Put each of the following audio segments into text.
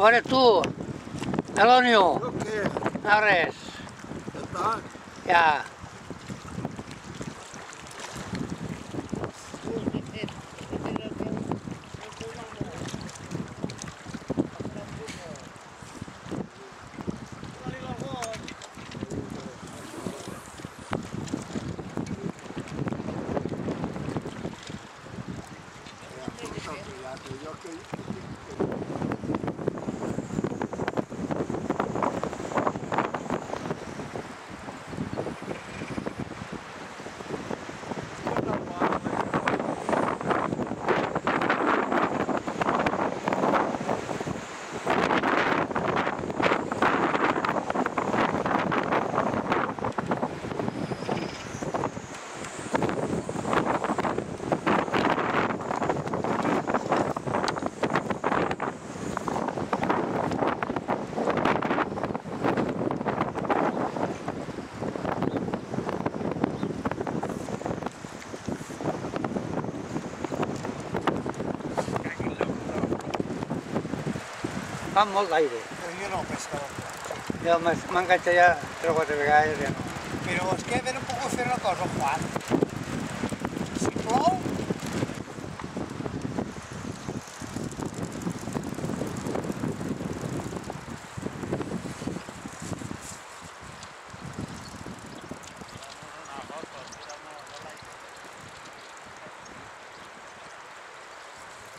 On eres tu? Elonio? Jo què? No res. Ja està. Ja. Fa molt d'aire. Però jo no pescava. Jo m'enganxa ja 3 o 4 vegades ja no. Però és que no puc fer una cosa, Juan. Si plou,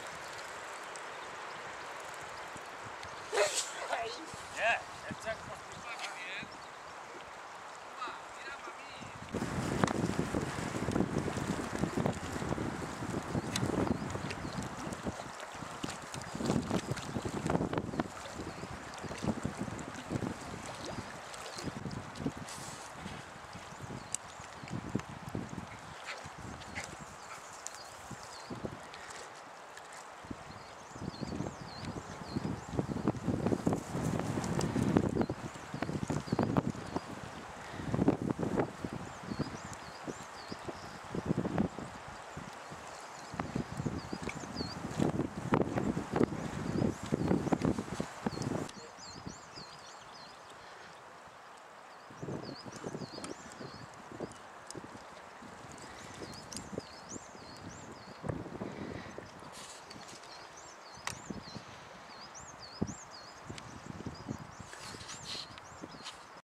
Yeah, exactly.